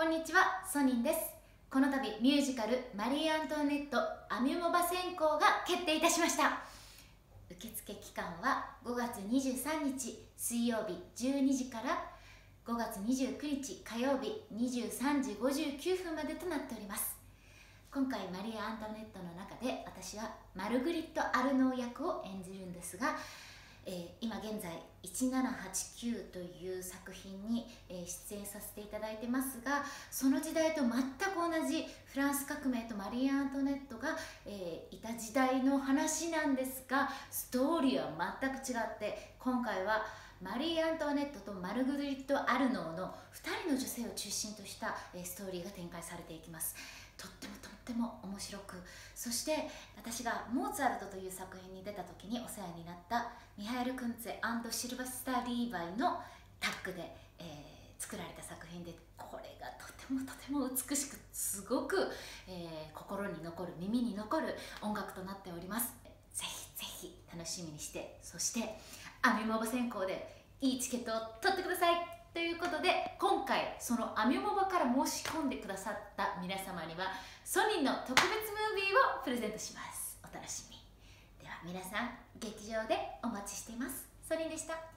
んにちは、ソニンです。この度ミュージカルマリー・アントワネットアミュモバ選考が決定いたしました。受付期間は5月23日水曜日12時から5月29日火曜日23時59分までとなっております。今回マリー・アントワネットの中で私はマルグリット・アルノー役を演じるんですが、今現在1789という作品に、出演させていただいてますが、その時代と全く同じフランス革命とマリー・アントワネットが、いた時代の話なんですが、ストーリーは全く違って、今回はマリー・アントワネットとマルグリット・アルノーの2人の女性を中心とした、ストーリーが展開されていきます。とっても面白く、そして私がモーツァルトという作品に出た時にお世話になったミハエル・クンツェ&シルバスター・リーバイのタッグで、作られた作品で、これがとても美しく、すごく、心に残る、耳に残る音楽となっております。ぜひ楽しみにして、そしてアミュモバ選考でいいチケットを取ってくださいということで、今回そのアミュモバから申し込んでくださった皆様にはソニーの特別ムービーをプレゼントします。お楽しみ。では皆さん、劇場でお待ちしています。ソニーでした。